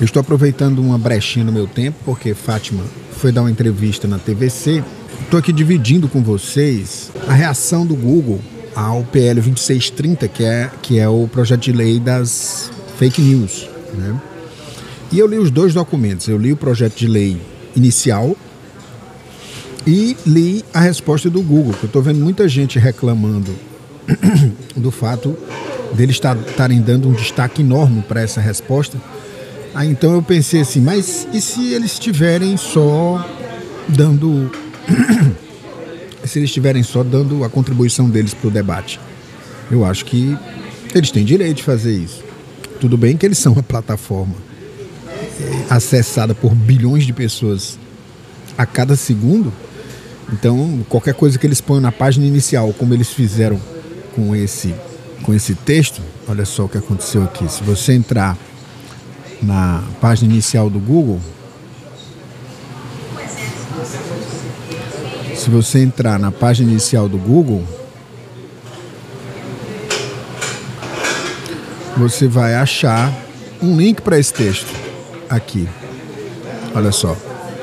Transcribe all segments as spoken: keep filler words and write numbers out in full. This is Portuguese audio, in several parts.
Eu estou aproveitando uma brechinha no meu tempo, porque Fátima foi dar uma entrevista na T V C. Estou aqui dividindo com vocês a reação do Google ao P L vinte e seis trinta, que é, que é o projeto de lei das fake news, né? E eu li os dois documentos. Eu li o projeto de lei inicial e li a resposta do Google, que eu estou vendo muita gente reclamando do fato deles estarem dando um destaque enorme para essa resposta. Aí então eu pensei assim, mas e se eles estiverem só dando se eles estiverem só dando a contribuição deles para o debate? Eu acho que eles têm direito de fazer isso. Tudo bem que eles são uma plataforma acessada por bilhões de pessoas a cada segundo, então qualquer coisa que eles ponham na página inicial, como eles fizeram com esse, com esse texto, olha só o que aconteceu aqui. Se você entrar na página inicial do Google, se você entrar na página inicial do Google, você vai achar um link para esse texto aqui. Olha só.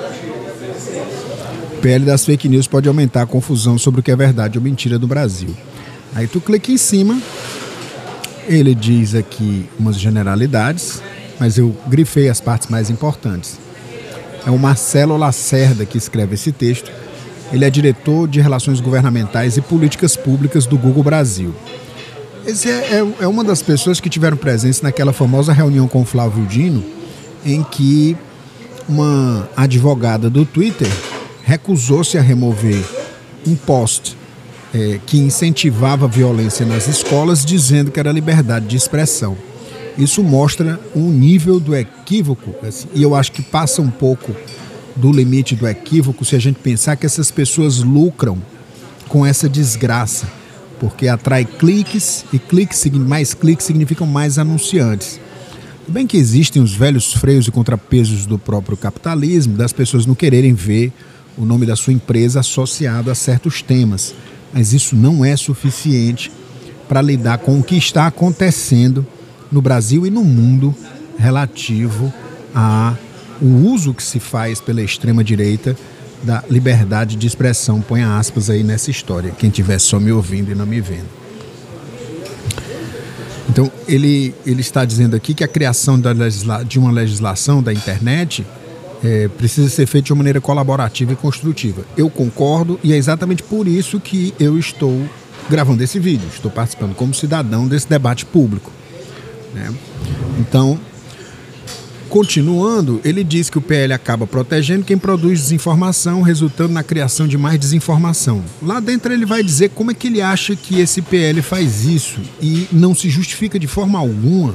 P L das fake news pode aumentar a confusão sobre o que é verdade ou mentira do Brasil. Aí tu clica em cima, ele diz aqui umas generalidades, mas eu grifei as partes mais importantes. É o Marcelo Lacerda que escreve esse texto. Ele é diretor de Relações Governamentais e Políticas Públicas do Google Brasil. Esse é, é, é uma das pessoas que tiveram presença naquela famosa reunião com o Flávio Dino, em que uma advogada do Twitter recusou-se a remover um post é, que incentivava a violência nas escolas, dizendo que era liberdade de expressão. Isso mostra o nível do equívoco, assim, e eu acho que passa um pouco do limite do equívoco se a gente pensar que essas pessoas lucram com essa desgraça, porque atrai cliques, e cliques, mais cliques significam mais anunciantes. Tudo bem que existem os velhos freios e contrapesos do próprio capitalismo, das pessoas não quererem ver o nome da sua empresa associado a certos temas, mas isso não é suficiente para lidar com o que está acontecendo no Brasil e no mundo relativo ao uso que se faz pela extrema-direita da liberdade de expressão. Põe aspas aí nessa história, quem estiver só me ouvindo e não me vendo. Então, ele, ele está dizendo aqui que a criação da legisla, de uma legislação da internet é, precisa ser feita de uma maneira colaborativa e construtiva. Eu concordo, e é exatamente por isso que eu estou gravando esse vídeo. Estou participando como cidadão desse debate público, né? Então, continuando, ele diz que o P L acaba protegendo quem produz desinformação, resultando na criação de mais desinformação. Lá dentro ele vai dizer como é que ele acha que esse P L faz isso, e não se justifica de forma alguma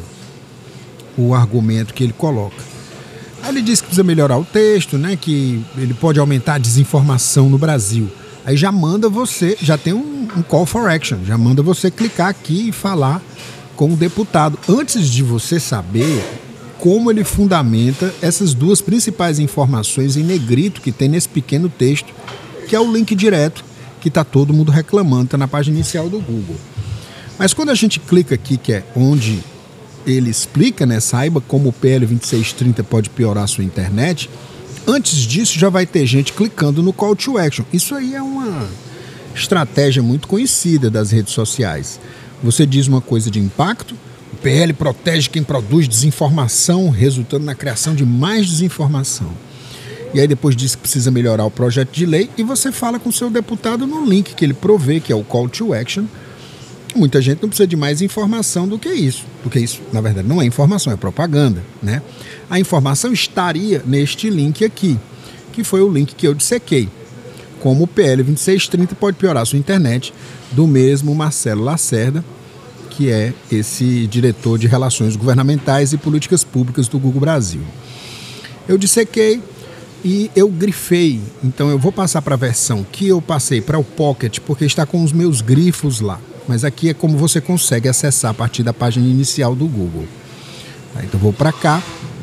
o argumento que ele coloca. Aí ele diz que precisa melhorar o texto, né, que ele pode aumentar a desinformação no Brasil. Aí já manda você, já tem um, um call for action, já manda você clicar aqui e falar com o deputado, antes de você saber como ele fundamenta essas duas principais informações em negrito que tem nesse pequeno texto, que é o link direto que está todo mundo reclamando, está na página inicial do Google. Mas quando a gente clica aqui, que é onde ele explica, né, saiba como o P L vinte e seis trinta pode piorar a sua internet, antes disso já vai ter gente clicando no call to action. Isso aí é uma estratégia muito conhecida das redes sociais. Você diz uma coisa de impacto, o P L protege quem produz desinformação, resultando na criação de mais desinformação. E aí depois diz que precisa melhorar o projeto de lei, e você fala com o seu deputado no link que ele provê, que é o call to action. Muita gente não precisa de mais informação do que isso, porque isso, na verdade, não é informação, é propaganda, né? A informação estaria neste link aqui, que foi o link que eu dissequei. Como o P L vinte e seis trinta pode piorar a sua internet, do mesmo Marcelo Lacerda, que é esse diretor de Relações Governamentais e Políticas Públicas do Google Brasil. Eu dissequei e eu grifei, então eu vou passar para a versão que eu passei para o Pocket, porque está com os meus grifos lá. Mas aqui é como você consegue acessar a partir da página inicial do Google. Então eu vou para cá,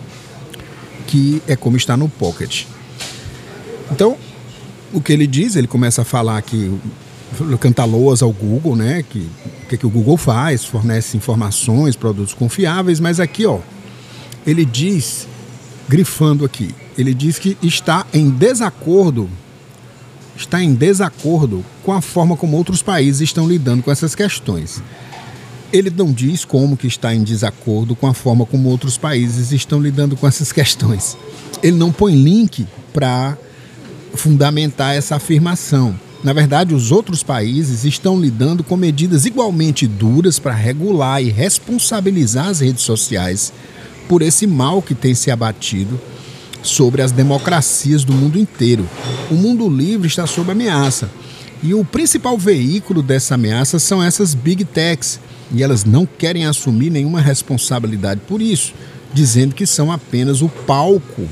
que é como está no Pocket. Então, o que ele diz, ele começa a falar que canta loas ao Google, né? Que o que, que o Google faz, fornece informações, produtos confiáveis, mas aqui, ó, ele diz grifando aqui. Ele diz que está em desacordo, está em desacordo com a forma como outros países estão lidando com essas questões. Ele não diz como que está em desacordo com a forma como outros países estão lidando com essas questões. Ele não põe link para fundamentar essa afirmação. Na verdade, os outros países estão lidando com medidas igualmente duras para regular e responsabilizar as redes sociais por esse mal que tem se abatido sobre as democracias do mundo inteiro. O mundo livre está sob ameaça. E o principal veículo dessa ameaça são essas big techs. E elas não querem assumir nenhuma responsabilidade por isso, dizendo que são apenas o palco,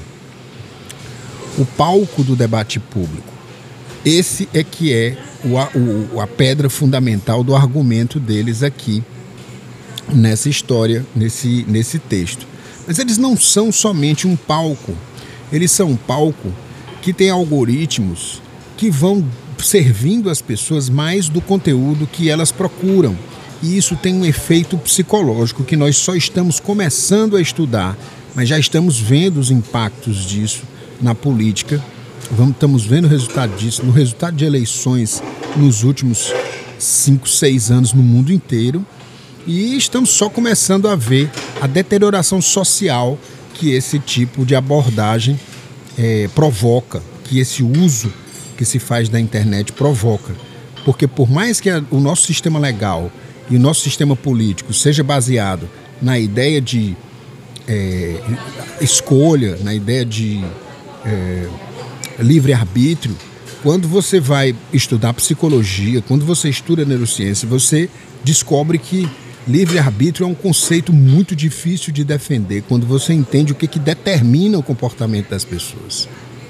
o palco do debate público. Esse é que é o, o, a pedra fundamental do argumento deles aqui nessa história, nesse, nesse texto. Mas eles não são somente um palco, eles são um palco que tem algoritmos que vão servindo as pessoas mais do conteúdo que elas procuram. E isso tem um efeito psicológico que nós só estamos começando a estudar, mas já estamos vendo os impactos disso na política. Vamos, estamos vendo o resultado disso, no resultado de eleições nos últimos cinco, seis anos no mundo inteiro. E estamos só começando a ver a deterioração social que esse tipo de abordagem é, provoca, que esse uso que se faz da internet provoca. Porque por mais que a, o nosso sistema legal e o nosso sistema político seja baseado na ideia de é, escolha, na ideia de é, livre-arbítrio, quando você vai estudar psicologia, quando você estuda neurociência, você descobre que livre-arbítrio é um conceito muito difícil de defender quando você entende o que, que determina o comportamento das pessoas.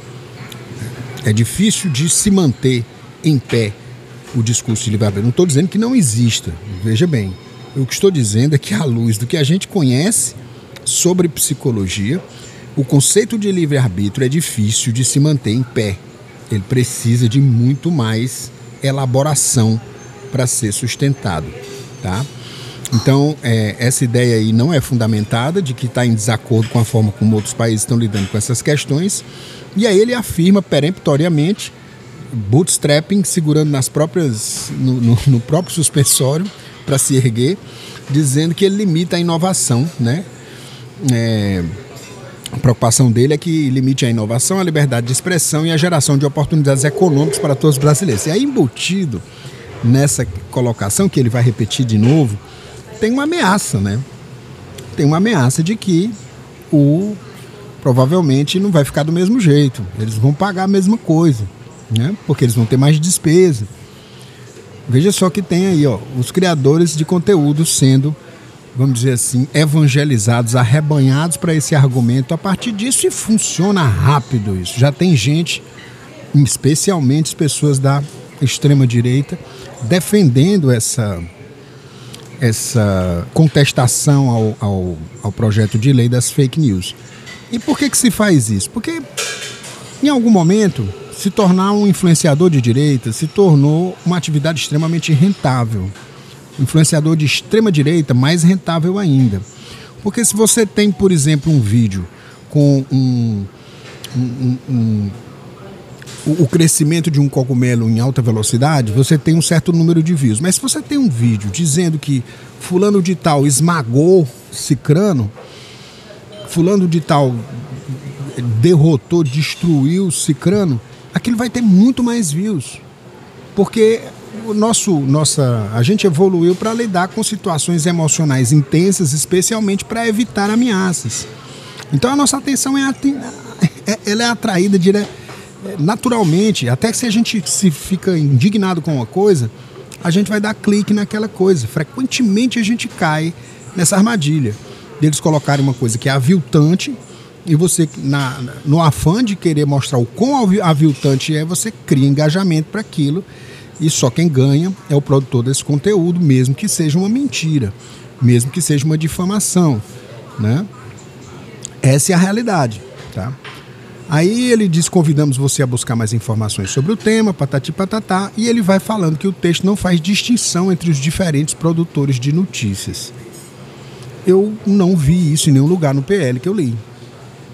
É difícil de se manter em pé o discurso de livre-arbítrio. Não estou dizendo que não exista, veja bem. O que estou dizendo é que, à luz do que a gente conhece sobre psicologia, o conceito de livre-arbítrio é difícil de se manter em pé. Ele precisa de muito mais elaboração para ser sustentado, tá? Então, é, essa ideia aí não é fundamentada, de que está em desacordo com a forma como outros países estão lidando com essas questões. E aí ele afirma peremptoriamente, bootstrapping, segurando nas próprias, no, no, no próprio suspensório para se erguer, dizendo que ele limita a inovação, né? É, a preocupação dele é que limite a inovação, a liberdade de expressão e a geração de oportunidades econômicas para todos os brasileiros. E aí, embutido nessa colocação, que ele vai repetir de novo, tem uma ameaça, né? Tem uma ameaça de que o provavelmente não vai ficar do mesmo jeito. Eles vão pagar a mesma coisa, né? Porque eles vão ter mais despesa. Veja só que tem aí, ó, os criadores de conteúdo sendo, vamos dizer assim, evangelizados, arrebanhados para esse argumento. A partir disso, e funciona rápido isso. Já tem gente, especialmente as pessoas da extrema-direita, defendendo essa, essa contestação ao, ao, ao projeto de lei das fake news. E por que que se faz isso? Porque, em algum momento, se tornar um influenciador de direita se tornou uma atividade extremamente rentável. Influenciador de extrema direita, mais rentável ainda. Porque se você tem, por exemplo, um vídeo com um, um, um, um, o crescimento de um cogumelo em alta velocidade, você tem um certo número de views. Mas se você tem um vídeo dizendo que fulano de tal esmagou cicrano, fulano de tal derrotou, destruiu cicrano, aquilo vai ter muito mais views. Porque o nosso, nossa, a gente evoluiu para lidar com situações emocionais intensas, especialmente para evitar ameaças. Então a nossa atenção é, ela é atraída dire, naturalmente. Até que se a gente se fica indignado com uma coisa, a gente vai dar clique naquela coisa. Frequentemente a gente cai nessa armadilha deles colocarem uma coisa que é aviltante, e você, na, no afã de querer mostrar o quão aviltante é, você cria engajamento para aquilo, e só quem ganha é o produtor desse conteúdo, mesmo que seja uma mentira, mesmo que seja uma difamação, né? Essa é a realidade, tá? Aí ele diz, convidamos você a buscar mais informações sobre o tema, patati patatá, e ele vai falando que o texto não faz distinção entre os diferentes produtores de notícias. Eu não vi isso em nenhum lugar no P L que eu li.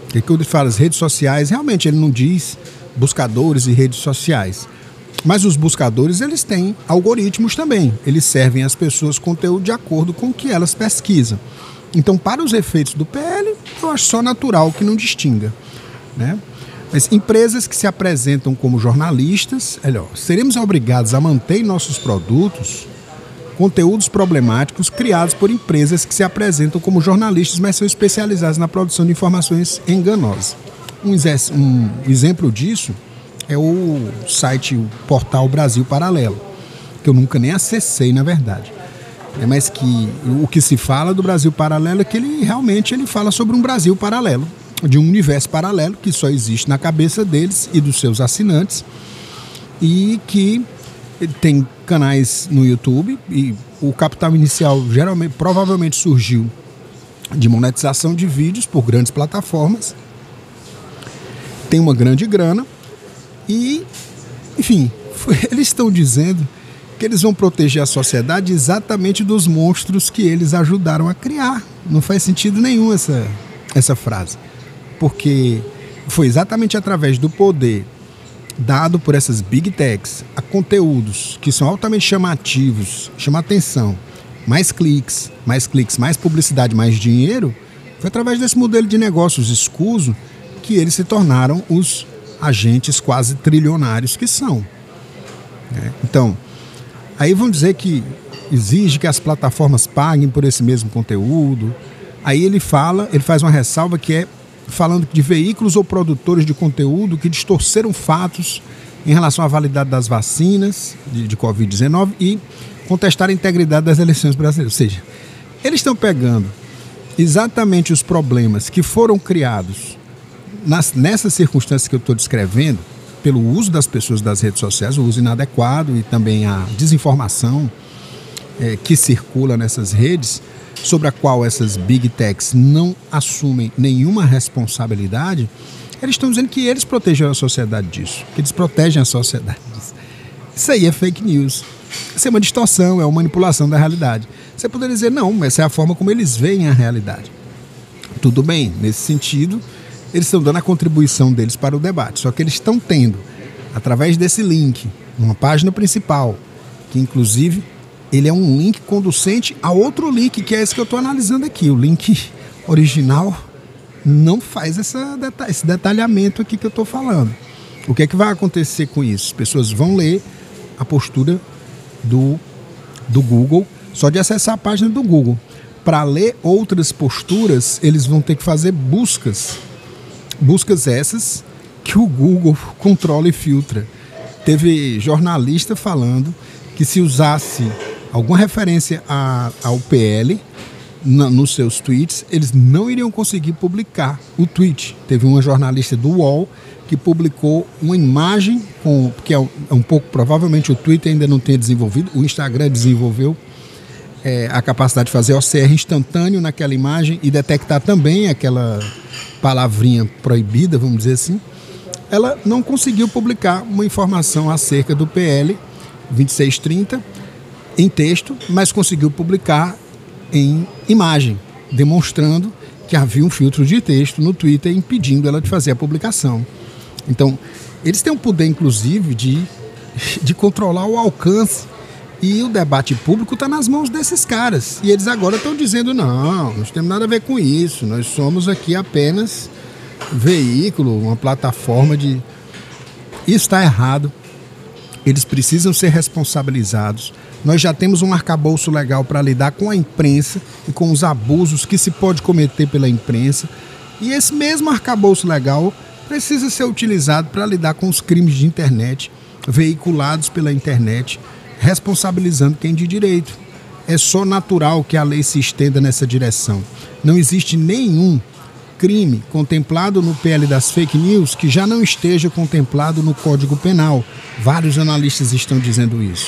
E quando ele fala as redes sociais, realmente ele não diz buscadores e redes sociais. Mas os buscadores, eles têm algoritmos também. Eles servem às pessoas conteúdo de acordo com o que elas pesquisam. Então, para os efeitos do P L, eu acho só natural que não distinga, né? Mas empresas que se apresentam como jornalistas, melhor, seremos obrigados a manter em nossos produtos conteúdos problemáticos criados por empresas que se apresentam como jornalistas, mas são especializadas na produção de informações enganosas. Um, um exemplo disso é o site, o portal Brasil Paralelo, que eu nunca nem acessei, na verdade. É, mas que o que se fala do Brasil Paralelo é que ele realmente ele fala sobre um Brasil paralelo, de um universo paralelo que só existe na cabeça deles e dos seus assinantes, e que tem canais no YouTube, e o capital inicial geralmente, provavelmente surgiu de monetização de vídeos por grandes plataformas, tem uma grande grana e, enfim, eles estão dizendo que eles vão proteger a sociedade exatamente dos monstros que eles ajudaram a criar. Não faz sentido nenhum essa, essa frase, porque foi exatamente através do poder dado por essas big techs a conteúdos que são altamente chamativos, chamam atenção, mais cliques, mais cliques, mais publicidade, mais dinheiro, foi através desse modelo de negócios escuso que eles se tornaram os agentes quase trilionários que são. É, então, aí vão dizer que exige que as plataformas paguem por esse mesmo conteúdo. Aí ele fala, ele faz uma ressalva que é falando de veículos ou produtores de conteúdo que distorceram fatos em relação à validade das vacinas de, de covid dezenove e contestar a integridade das eleições brasileiras. Ou seja, eles estão pegando exatamente os problemas que foram criados nas, nessas circunstâncias que eu estou descrevendo, pelo uso das pessoas das redes sociais, o uso inadequado e também a desinformação é, que circula nessas redes, sobre a qual essas big techs não assumem nenhuma responsabilidade. Eles estão dizendo que eles protegem a sociedade disso, que eles protegem a sociedade disso. Isso aí é fake news. Isso é uma distorção, é uma manipulação da realidade. Você poderia dizer, não, mas essa é a forma como eles veem a realidade. Tudo bem, nesse sentido, eles estão dando a contribuição deles para o debate. Só que eles estão tendo, através desse link, uma página principal, que inclusive ele é um link conducente a outro link, que é esse que eu estou analisando aqui. O link original não faz essa deta- esse detalhamento aqui que eu estou falando. O que é que vai acontecer com isso? As pessoas vão ler a postura do, do Google, só de acessar a página do Google. Para ler outras posturas, eles vão ter que fazer buscas. Buscas essas que o Google controla e filtra. Teve jornalista falando que se usasse alguma referência a, ao P L na, nos seus tweets, eles não iriam conseguir publicar o tweet. Teve uma jornalista do U O L que publicou uma imagem, com, que é um, é um pouco, provavelmente o Twitter ainda não tenha desenvolvido, o Instagram desenvolveu é, a capacidade de fazer O C R instantâneo naquela imagem e detectar também aquela palavrinha proibida, vamos dizer assim. Ela não conseguiu publicar uma informação acerca do P L vinte e seis trinta em texto, mas conseguiu publicar em imagem, demonstrando que havia um filtro de texto no Twitter impedindo ela de fazer a publicação. Então, eles têm o poder, inclusive, de, de controlar o alcance, e o debate público está nas mãos desses caras. E eles agora estão dizendo, não, não temos nada a ver com isso, nós somos aqui apenas veículo, uma plataforma de... Isso está errado. Eles precisam ser responsabilizados. Nós já temos um arcabouço legal para lidar com a imprensa e com os abusos que se pode cometer pela imprensa. E esse mesmo arcabouço legal precisa ser utilizado para lidar com os crimes de internet, veiculados pela internet, responsabilizando quem de direito. É só natural que a lei se estenda nessa direção. Não existe nenhum crime contemplado no P L das fake news que já não esteja contemplado no Código Penal. Vários analistas estão dizendo isso.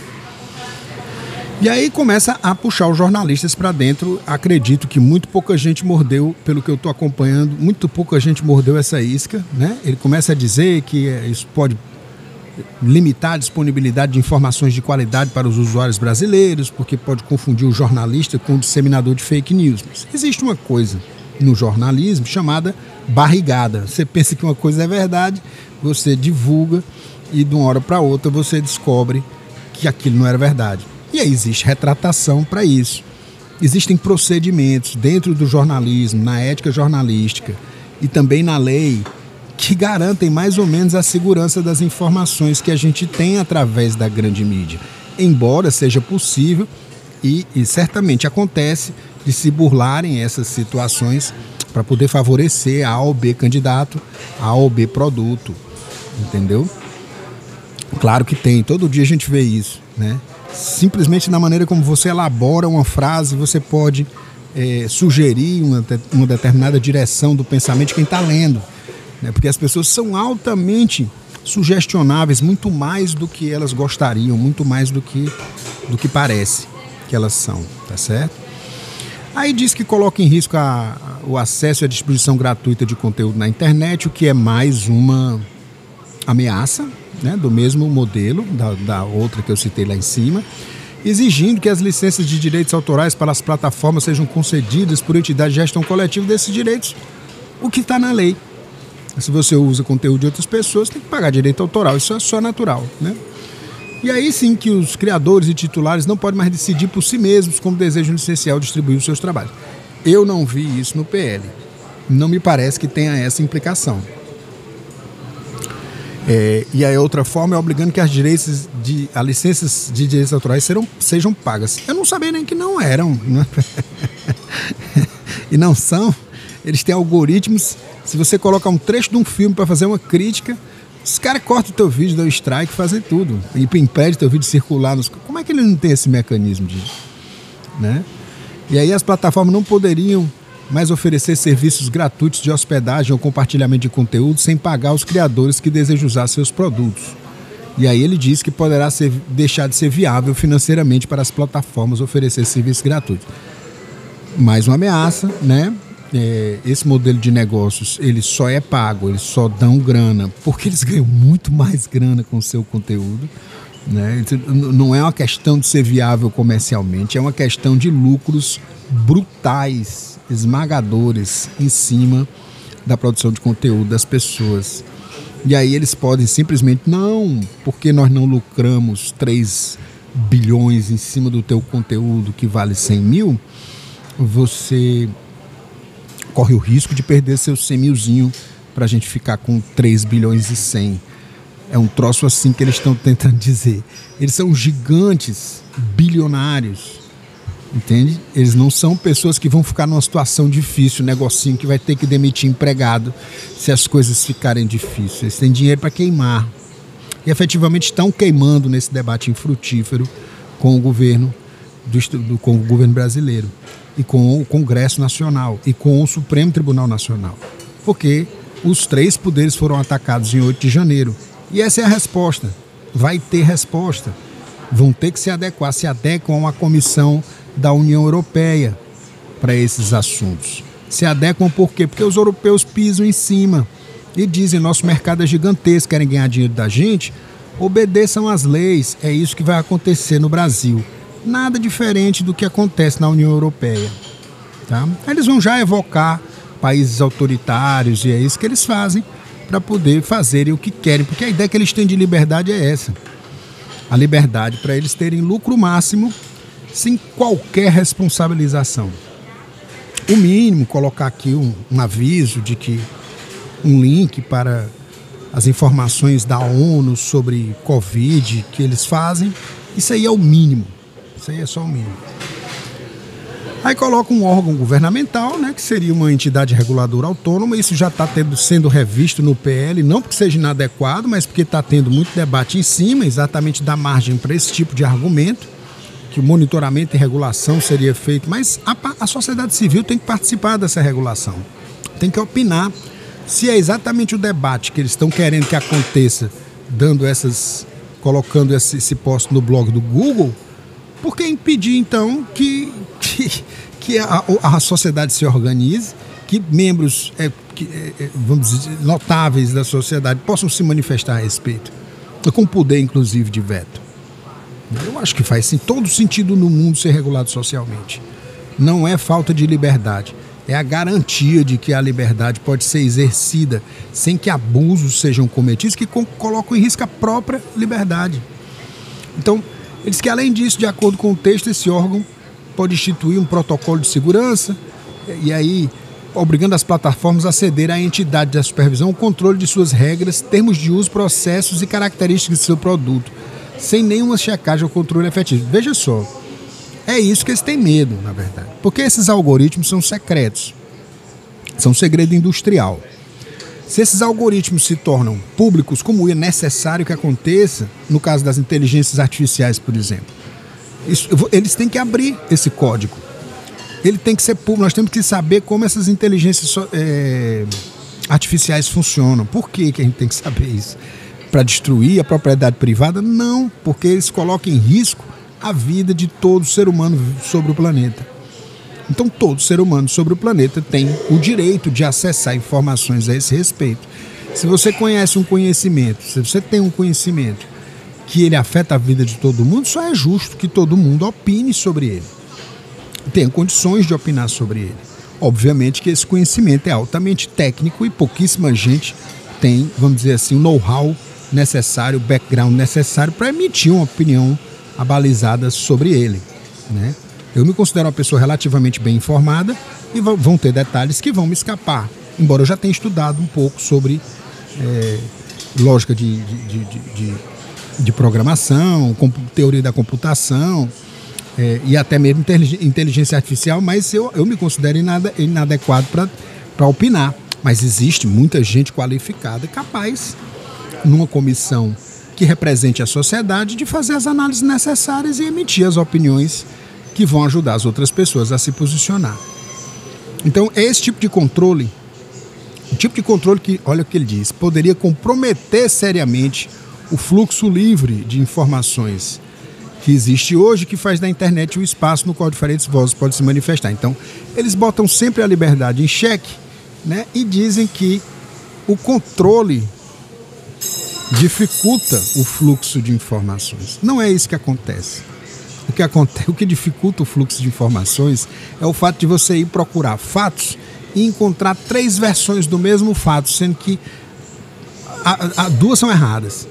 E aí começa a puxar os jornalistas para dentro. Acredito que muito pouca gente mordeu, pelo que eu estou acompanhando, muito pouca gente mordeu essa isca, né? Ele começa a dizer que isso pode limitar a disponibilidade de informações de qualidade para os usuários brasileiros, porque pode confundir o jornalista com o disseminador de fake news. Mas existe uma coisa no jornalismo chamada barrigada. Você pensa que uma coisa é verdade, você divulga e de uma hora para outra você descobre que aquilo não era verdade. E aí existe retratação para isso. Existem procedimentos dentro do jornalismo, na ética jornalística e também na lei que garantem mais ou menos a segurança das informações que a gente tem através da grande mídia. Embora seja possível e, e certamente acontece de se burlarem essas situações para poder favorecer A ou B candidato, A ou B produto, entendeu? Claro que tem, todo dia a gente vê isso, né? Simplesmente na maneira como você elabora uma frase, você pode é, sugerir uma, uma determinada direção do pensamento de quem está lendo, né? Porque as pessoas são altamente sugestionáveis, muito mais do que elas gostariam, muito mais do que, do que parece que elas são, tá certo? Aí diz que coloca em risco a, a, o acesso e a distribuição gratuita de conteúdo na internet, o que é mais uma ameaça, né, do mesmo modelo, da, da outra que eu citei lá em cima, exigindo que as licenças de direitos autorais para as plataformas sejam concedidas por entidade de gestão coletiva desses direitos, o que está na lei. Se você usa conteúdo de outras pessoas, tem que pagar direito autoral, isso é só natural, né? E aí sim que os criadores e titulares não podem mais decidir por si mesmos como desejam licenciar ou distribuir os seus trabalhos. Eu não vi isso no P L. Não me parece que tenha essa implicação. É, e a outra forma é obrigando que as, direitos de, as licenças de direitos autorais serão, sejam pagas. Eu não sabia nem que não eram. Né? E não são. Eles têm algoritmos. Se você colocar um trecho de um filme para fazer uma crítica, os caras cortam o teu vídeo, dão strike, fazem tudo. E impede o teu vídeo circular. Nos... Como é que eles não têm esse mecanismo? De, né? E aí as plataformas não poderiam mais oferecer serviços gratuitos de hospedagem ou compartilhamento de conteúdo sem pagar aos criadores que desejam usar seus produtos. E aí ele diz que poderá ser, deixar de ser viável financeiramente para as plataformas oferecer serviços gratuitos. Mais uma ameaça, né? É, esse modelo de negócios, ele só é pago, eles só dão grana, porque eles ganham muito mais grana com o seu conteúdo, né? Não é uma questão de ser viável comercialmente, é uma questão de lucros brutais, esmagadores em cima da produção de conteúdo das pessoas. E aí eles podem simplesmente, não, porque nós não lucramos três bilhões em cima do teu conteúdo que vale cem mil, você corre o risco de perder seu cem milzinho para a gente ficar com três bilhões e cem. É um troço assim que eles estão tentando dizer. Eles são gigantes, bilionários, entende? Eles não são pessoas que vão ficar numa situação difícil, negocinho que vai ter que demitir empregado se as coisas ficarem difíceis. Eles têm dinheiro para queimar. E efetivamente estão queimando nesse debate infrutífero com o governo, do, do, com o governo brasileiro. E com o Congresso Nacional e com o Supremo Tribunal Nacional. Porque os três poderes foram atacados em oito de janeiro. E essa é a resposta. Vai ter resposta. Vão ter que se adequar, se adequam a uma comissão da União Europeia para esses assuntos. Se adequam por quê? Porque os europeus pisam em cima e dizem, nosso mercado é gigantesco, querem ganhar dinheiro da gente, obedeçam às leis. É isso que vai acontecer no Brasil. Nada diferente do que acontece na União Europeia. Tá? Eles vão já evocar países autoritários e é isso que eles fazem para poder fazerem o que querem, porque a ideia que eles têm de liberdade é essa. A liberdade para eles terem lucro máximo sem qualquer responsabilização. O mínimo, colocar aqui um, um aviso de que um link para as informações da ONU sobre Covid que eles fazem, isso aí é o mínimo. Isso aí é só o mínimo. Aí coloca um órgão governamental, né, que seria uma entidade reguladora autônoma. Isso já está sendo revisto no P L, não porque seja inadequado, mas porque está tendo muito debate em cima, exatamente da margem para esse tipo de argumento, que o monitoramento e regulação seria feito. Mas a, a sociedade civil tem que participar dessa regulação, tem que opinar se é exatamente o debate que eles estão querendo que aconteça, dando essas, colocando esse, esse post no blog do Google. Por que impedir, então, que, que, que a, a sociedade se organize, que membros é, que, é, vamos dizer, notáveis da sociedade possam se manifestar a respeito, com poder, inclusive, de veto? Eu acho que faz sim, todo sentido no mundo ser regulado socialmente. Não é falta de liberdade, é a garantia de que a liberdade pode ser exercida sem que abusos sejam cometidos, que colocam em risco a própria liberdade. Então, ele diz que, além disso, de acordo com o texto, esse órgão pode instituir um protocolo de segurança e aí obrigando as plataformas a ceder à entidade da supervisão o controle de suas regras, termos de uso, processos e características de seu produto, sem nenhuma checagem ou controle efetivo. Veja só, é isso que eles têm medo, na verdade. Porque esses algoritmos são secretos, são segredo industrial. Se esses algoritmos se tornam públicos, como é necessário que aconteça, no caso das inteligências artificiais, por exemplo, isso, eles têm que abrir esse código. Ele tem que ser público, nós temos que saber como essas inteligências é, artificiais funcionam. Por que, que a gente tem que saber isso? Para destruir a propriedade privada? Não, porque eles colocam em risco a vida de todo ser humano sobre o planeta. Então todo ser humano sobre o planeta tem o direito de acessar informações a esse respeito. Se você conhece um conhecimento, se você tem um conhecimento que ele afeta a vida de todo mundo, só é justo que todo mundo opine sobre ele. Tenha condições de opinar sobre ele. Obviamente que esse conhecimento é altamente técnico e pouquíssima gente tem, vamos dizer assim, o know-how necessário, o background necessário para emitir uma opinião abalizada sobre ele, né? Eu me considero uma pessoa relativamente bem informada e vão ter detalhes que vão me escapar, embora eu já tenha estudado um pouco sobre é, lógica de, de, de, de, de programação, teoria da computação é, e até mesmo inteligência artificial, mas eu, eu me considero inade, inadequado para opinar. Mas existe muita gente qualificada, capaz, numa comissão que represente a sociedade, de fazer as análises necessárias e emitir as opiniões que vão ajudar as outras pessoas a se posicionar. Então, é esse tipo de controle, o tipo de controle que, olha o que ele diz, poderia comprometer seriamente o fluxo livre de informações que existe hoje, que faz da internet o espaço no qual diferentes vozes podem se manifestar. Então, eles botam sempre a liberdade em xeque, né, e dizem que o controle dificulta o fluxo de informações. Não é isso que acontece. O que acontece, o que dificulta o fluxo de informações é o fato de você ir procurar fatos e encontrar três versões do mesmo fato, sendo que a, a, duas são erradas.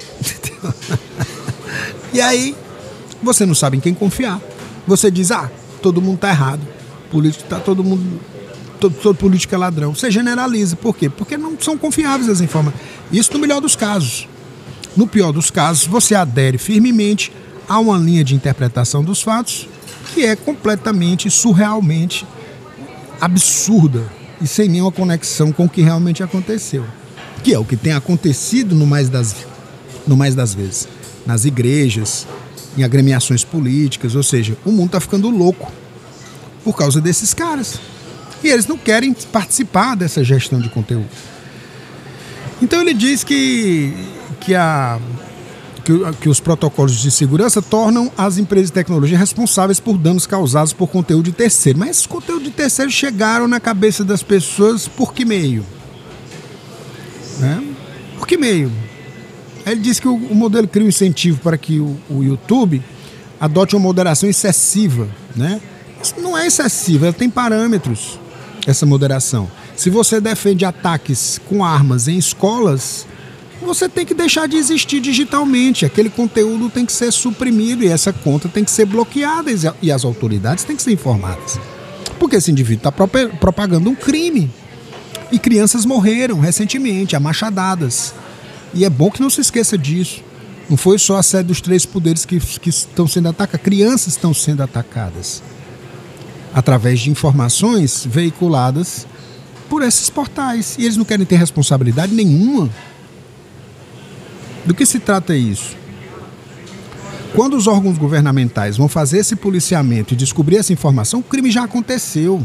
E aí você não sabe em quem confiar. Você diz, ah, todo mundo está errado. Político tá todo mundo, todo, todo político é ladrão. Você generaliza. Por quê? Porque não são confiáveis as informações. Isso no melhor dos casos. No pior dos casos, você adere firmemente a uma linha de interpretação dos fatos que é completamente, surrealmente absurda e sem nenhuma conexão com o que realmente aconteceu. Que é o que tem acontecido no mais das, no mais das vezes. Nas igrejas, em agremiações políticas, ou seja, o mundo está ficando louco por causa desses caras. E eles não querem participar dessa gestão de conteúdo. Então ele diz que, que, a, que, que os protocolos de segurança tornam as empresas de tecnologia responsáveis por danos causados por conteúdo de terceiro. Mas esses conteúdos de terceiro chegaram na cabeça das pessoas por que meio? Né? Por que meio? Ele diz que o, o modelo cria um incentivo para que o, o YouTube adote uma moderação excessiva, né? Isso não é excessiva, ela tem parâmetros, essa moderação. Se você defende ataques com armas em escolas, você tem que deixar de existir digitalmente. Aquele conteúdo tem que ser suprimido e essa conta tem que ser bloqueada e as autoridades têm que ser informadas. Porque esse indivíduo está propagando um crime. E crianças morreram recentemente, a machadadas. E é bom que não se esqueça disso. Não foi só a sede dos três poderes que, que estão sendo atacadas. Crianças estão sendo atacadas através de informações veiculadas por esses portais. E eles não querem ter responsabilidade nenhuma. Do que se trata isso? Quando os órgãos governamentais vão fazer esse policiamento e descobrir essa informação, o crime já aconteceu.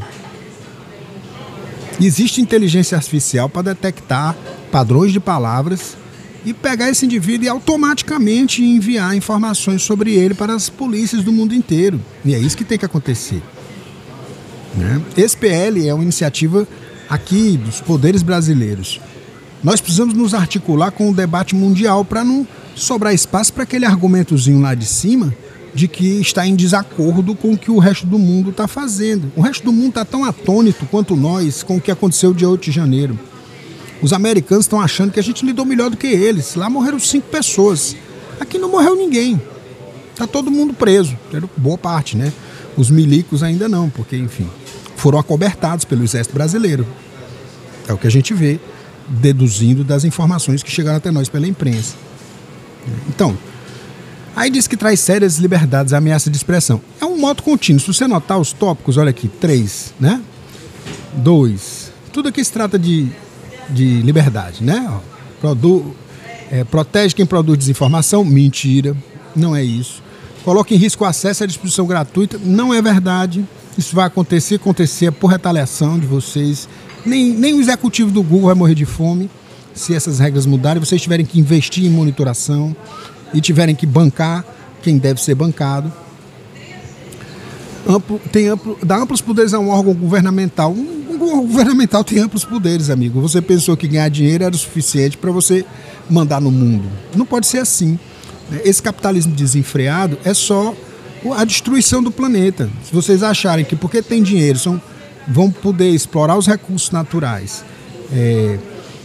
Existe inteligência artificial para detectar padrões de palavras e pegar esse indivíduo e automaticamente enviar informações sobre ele para as polícias do mundo inteiro. E é isso que tem que acontecer. Né? Esse P L é uma iniciativa aqui dos poderes brasileiros. Nós precisamos nos articular com o debate mundial para não sobrar espaço para aquele argumentozinho lá de cima de que está em desacordo com o que o resto do mundo está fazendo. O resto do mundo está tão atônito quanto nós com o que aconteceu dia oito de janeiro. Os americanos estão achando que a gente lidou melhor do que eles. Lá morreram cinco pessoas. Aqui não morreu ninguém. Está todo mundo preso. Boa parte, né? Os milicos ainda não, porque, enfim, foram acobertados pelo exército brasileiro. É o que a gente vê, deduzindo das informações que chegaram até nós pela imprensa. Então, aí diz que traz sérias liberdades a ameaça de expressão. É um modo contínuo. Se você notar os tópicos, olha aqui, três, né? Dois. Tudo aqui se trata de, de liberdade, né? Ó, produ, é, protege quem produz desinformação. Mentira, não é isso. Coloca em risco o acesso à distribuição gratuita. Não é verdade. Isso vai acontecer, acontecer por retaliação de vocês. Nem, nem o executivo do Google vai morrer de fome se essas regras mudarem. Vocês tiverem que investir em monitoração e tiverem que bancar quem deve ser bancado. Amplo, tem amplo, dá amplos poderes a um órgão governamental. Um, um órgão governamental tem amplos poderes, amigo. Você pensou que ganhar dinheiro era o suficiente para você mandar no mundo. Não pode ser assim. Esse capitalismo desenfreado é só a destruição do planeta. Se vocês acharem que porque tem dinheiro são, vão poder explorar os recursos naturais, é,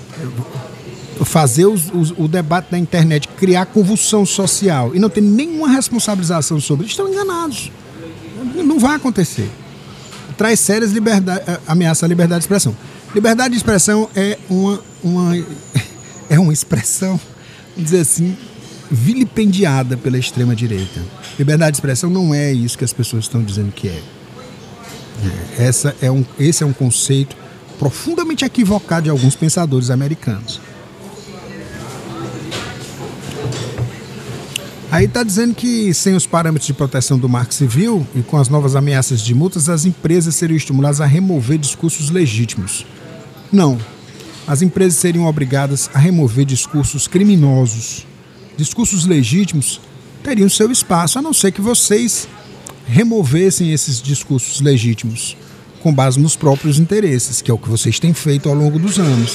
fazer os, os, o debate na internet, criar convulsão social e não ter nenhuma responsabilização sobre isso, estão enganados. Não vai acontecer. Traz sérias liberdade, ameaça à liberdade de expressão. Liberdade de expressão é uma, uma, é uma expressão, vamos dizer assim, vilipendiada pela extrema-direita. Liberdade de expressão não é isso que as pessoas estão dizendo que é. Essa é um, esse é um conceito profundamente equivocado de alguns pensadores americanos. Aí está dizendo que sem os parâmetros de proteção do Marco Civil e com as novas ameaças de multas, as empresas seriam estimuladas a remover discursos legítimos. Não. As empresas seriam obrigadas a remover discursos criminosos. Discursos legítimos teriam seu espaço, a não ser que vocês removessem esses discursos legítimos com base nos próprios interesses, que é o que vocês têm feito ao longo dos anos.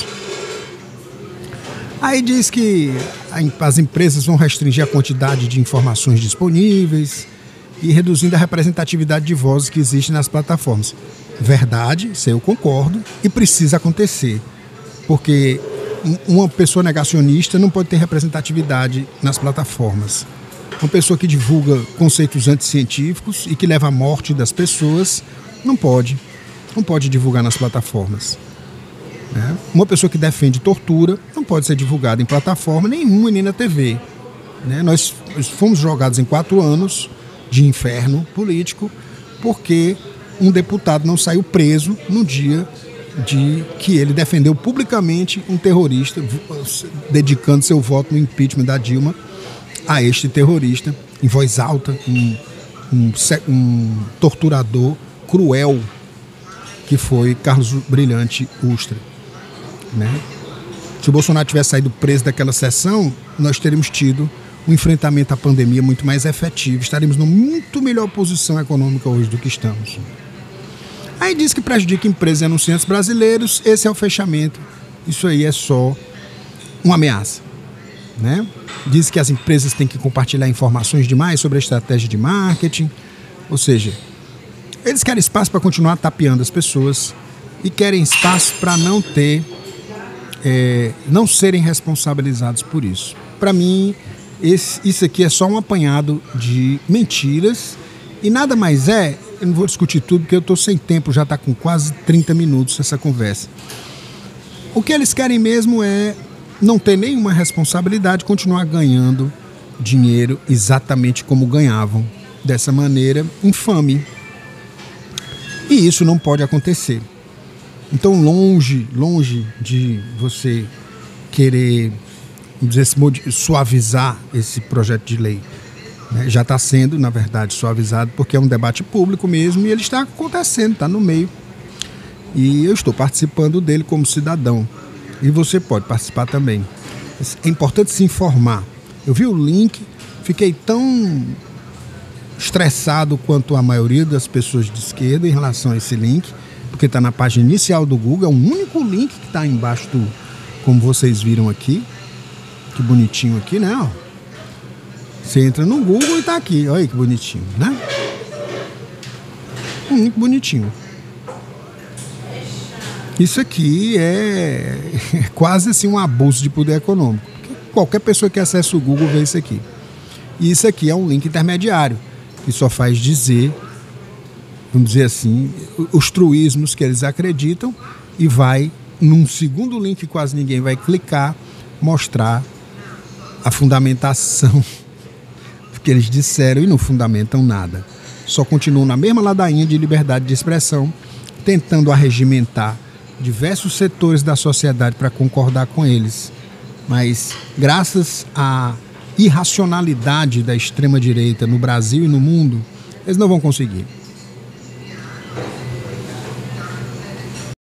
Aí diz que as empresas vão restringir a quantidade de informações disponíveis e reduzindo a representatividade de vozes que existe nas plataformas. Verdade, isso eu concordo, e precisa acontecer, porque uma pessoa negacionista não pode ter representatividade nas plataformas. Uma pessoa que divulga conceitos anticientíficos e que leva à morte das pessoas não pode, não pode divulgar nas plataformas. Né? Uma pessoa que defende tortura não pode ser divulgada em plataforma nenhuma nem na T V. Né? Nós fomos jogados em quatro anos de inferno político porque um deputado não saiu preso no dia de que ele defendeu publicamente um terrorista, dedicando seu voto no impeachment da Dilma a este terrorista, em voz alta, um, um, um torturador cruel que foi Carlos Brilhante Ustra. Né? Se o Bolsonaro tivesse saído preso daquela sessão, nós teríamos tido um enfrentamento à pandemia muito mais efetivo, estaremos numa muito melhor posição econômica hoje do que estamos. Aí diz que prejudica empresas e anunciantes brasileiros, esse é o fechamento, isso aí é só uma ameaça. Né? Diz que as empresas têm que compartilhar informações demais sobre a estratégia de marketing, ou seja, eles querem espaço para continuar tapeando as pessoas e querem espaço para não ter, é, não serem responsabilizados por isso. Para mim, esse, isso aqui é só um apanhado de mentiras e nada mais é, eu não vou discutir tudo porque eu estou sem tempo, já está com quase trinta minutos essa conversa. O que eles querem mesmo é não ter nenhuma responsabilidade, continuar ganhando dinheiro exatamente como ganhavam, dessa maneira infame. E isso não pode acontecer. Então, longe, longe de você querer, vamos dizer, suavizar esse projeto de lei, né? Já está sendo, na verdade, suavizado porque é um debate público mesmo e ele está acontecendo, está no meio. E eu estou participando dele como cidadão. E você pode participar também. É importante se informar. Eu vi o link, fiquei tão estressado quanto a maioria das pessoas de esquerda em relação a esse link, porque está na página inicial do Google, é o único link que está embaixo do, como vocês viram aqui. Que bonitinho aqui, né? Você entra no Google e tá aqui. Olha aí que bonitinho, né? Muito bonitinho. Isso aqui é quase assim um abuso de poder econômico. Qualquer pessoa que acessa o Google vê isso aqui. E isso aqui é um link intermediário, que só faz dizer, vamos dizer assim, os truísmos que eles acreditam e vai, num segundo link que quase ninguém vai clicar, mostrar a fundamentação que eles disseram e não fundamentam nada. Só continuam na mesma ladainha de liberdade de expressão, tentando arregimentar diversos setores da sociedade para concordar com eles. Mas, graças à irracionalidade da extrema-direita no Brasil e no mundo, eles não vão conseguir.